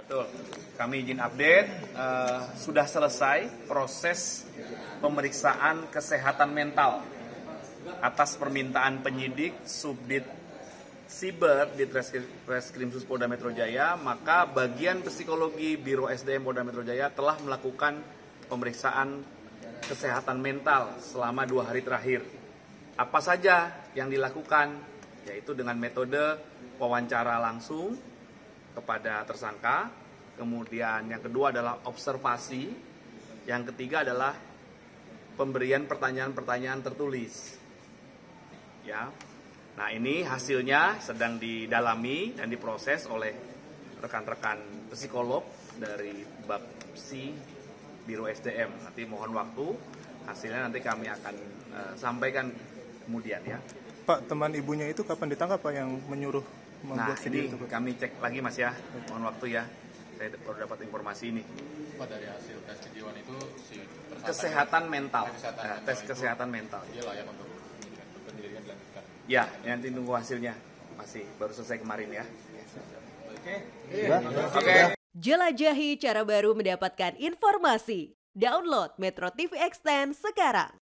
Betul. Kami izin update, sudah selesai proses pemeriksaan kesehatan mental atas permintaan penyidik Subdit Siber di Treskrimsus Polda Metro Jaya, maka bagian psikologi Biro SDM Polda Metro Jaya telah melakukan pemeriksaan kesehatan mental selama 2 hari terakhir. Apa saja yang dilakukan? Yaitu dengan metode wawancara langsung kepada tersangka, kemudian yang kedua adalah observasi, yang ketiga adalah pemberian pertanyaan-pertanyaan tertulis. Ya. Nah, ini hasilnya sedang didalami dan diproses oleh rekan-rekan psikolog dari Bapsi Biro SDM. Nanti mohon waktu, hasilnya nanti kami akan sampaikan kemudian ya. Pak, teman ibunya itu kapan ditangkap Pak yang menyuruh membuat video itu? Kami cek lagi Mas ya, mohon waktu ya. Saya baru dapat informasi ini. Pak, dari hasil tes kejiwaan itu si kesehatan mental, tes kesehatan mental. Dia layak untuk penyelidikan dilanjutkan. Ya, nanti tunggu hasilnya. Masih baru selesai kemarin ya. Oke. Jelajahi cara baru mendapatkan informasi. Download Metro TV Extend sekarang.